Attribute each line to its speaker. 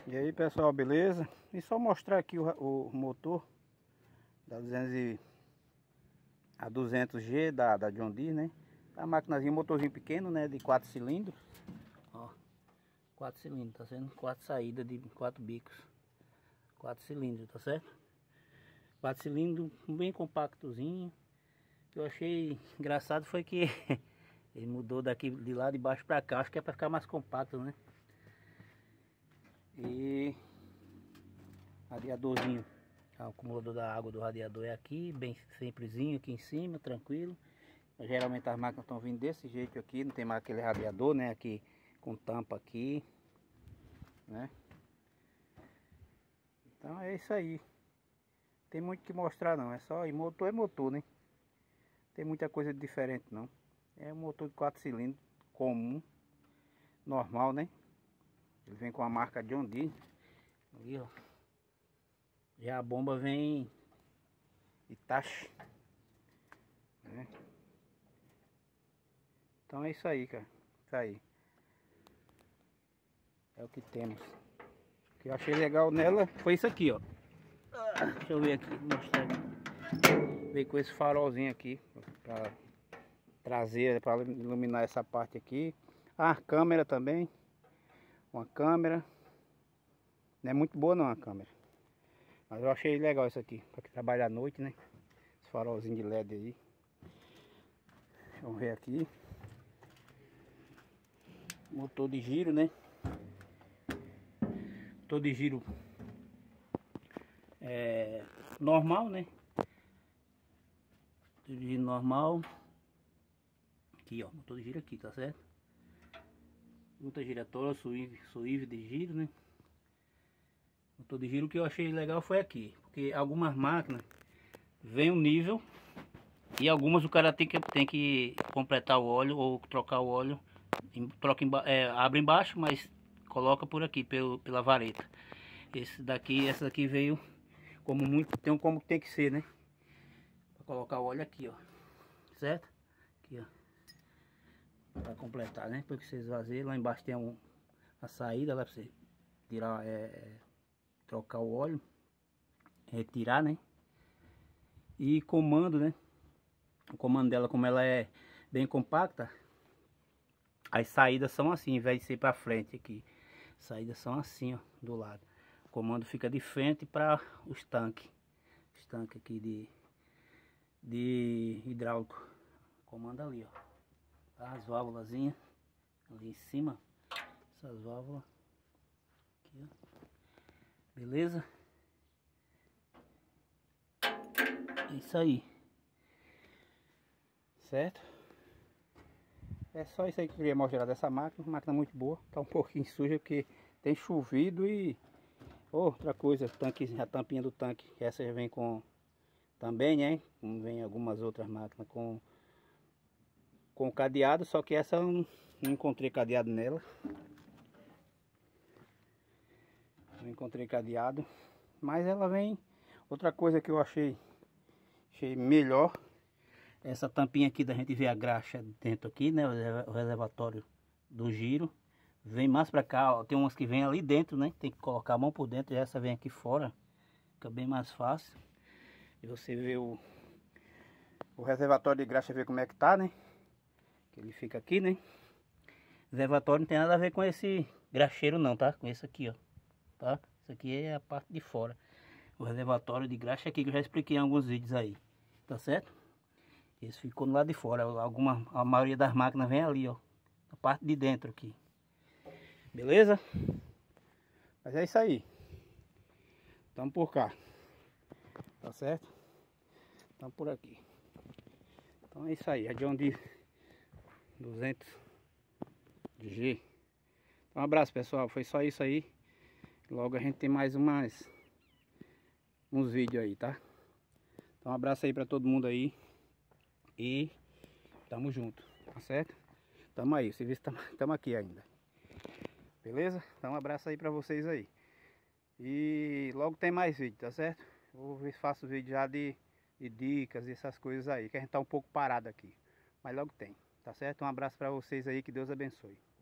Speaker 1: E aí pessoal, beleza? E só mostrar aqui o motor da 200G da John Deere, né? A maquinazinha, motorzinho pequeno, né? De 4 cilindros. Ó, 4 cilindros, tá sendo? 4 saídas de 4 bicos. 4 cilindros, tá certo? 4 cilindros, bem compactozinho. O que eu achei engraçado foi que ele mudou daqui de lá de baixo pra cá. Acho que é pra ficar mais compacto, né? E radiadorzinho, o acumulador da água do radiador é aqui, bem simplesinho aqui em cima, tranquilo. Geralmente as máquinas estão vindo desse jeito aqui, não tem mais aquele radiador, né? Aqui com tampa aqui, né? Então é isso aí. Tem muito que mostrar não, é só motor, né? Tem muita coisa diferente não. É um motor de 4 cilindros comum, normal, né? Ele vem com a marca John Deere. Ali, ó. Já a bomba vem Itachi, né? Então é isso aí, cara. Isso aí. É o que temos. O que eu achei legal nela foi isso aqui, ó. Deixa eu ver aqui, mostrar aqui. Veio com esse farolzinho aqui para traseira, para iluminar essa parte aqui. A câmera também. Uma câmera. Não é muito boa não a câmera. Mas eu achei legal isso aqui, para trabalhar à noite, né? Esse farolzinho de LED aí. Vamos ver aqui. Motor de giro, né? Motor de giro normal, né? Motor de giro normal. Aqui, ó. Motor de giro aqui, tá certo? Luta giratória, suíve de giro, né? Motor de giro, que eu achei legal foi aqui, porque algumas máquinas vem um nível e algumas o cara tem que completar o óleo ou trocar o óleo, abre embaixo, mas coloca por aqui pela vareta. Essa daqui veio como tem que ser, né? Para colocar o óleo aqui, ó, certo? Aqui, ó, para completar, né? Porque você esvazia, lá embaixo tem a saída lá para você tirar, trocar o óleo, retirar, né? E comando, né? O comando dela, como ela é bem compacta, as saídas são assim, em vez de ser para frente aqui, as saídas são assim, ó, do lado. O comando fica de frente para os tanques aqui de hidráulico. Comando ali, ó, as válvulazinhas ali em cima, essas válvulas aqui, ó. Beleza? É isso aí. Certo? É só isso aí que eu queria mostrar dessa máquina. Uma máquina muito boa. Tá um pouquinho suja porque tem chovido e... outra coisa, a tampinha do tanque. Essa já vem com... também, né? Como vem algumas outras máquinas com cadeado. Só que essa eu não encontrei cadeado nela. Não encontrei cadeado. Mas ela vem... outra coisa que eu achei melhor, essa tampinha aqui da gente ver a graxa dentro aqui, né? O reservatório do giro. Vem mais pra cá, ó, tem umas que vem ali dentro, né? Tem que colocar a mão por dentro e essa vem aqui fora. Fica bem mais fácil. E você vê o reservatório de graxa, ver como é que tá, né? Que ele fica aqui, né? O reservatório não tem nada a ver com esse graxeiro não, tá? Com esse aqui, ó. Tá? Isso aqui é a parte de fora. O reservatório de graxa aqui que eu já expliquei em alguns vídeos aí. Tá certo? Esse ficou no lado de fora. A maioria das máquinas vem ali, ó. A parte de dentro aqui. Beleza? Mas é isso aí. Estamos por cá. Tá certo? Estamos por aqui. Então é isso aí. A John Deere 200G. Então um abraço, pessoal. Foi só isso aí. Logo a gente tem mais uns vídeos aí, tá? Então um abraço aí pra todo mundo aí. E tamo junto, tá certo? Tamo aí, o serviço tamo aqui ainda. Beleza? Então um abraço aí pra vocês aí. E logo tem mais vídeo, tá certo? Vou ver se faço vídeo já de dicas e essas coisas aí, que a gente tá um pouco parado aqui. Mas logo tem, tá certo? Um abraço pra vocês aí, que Deus abençoe.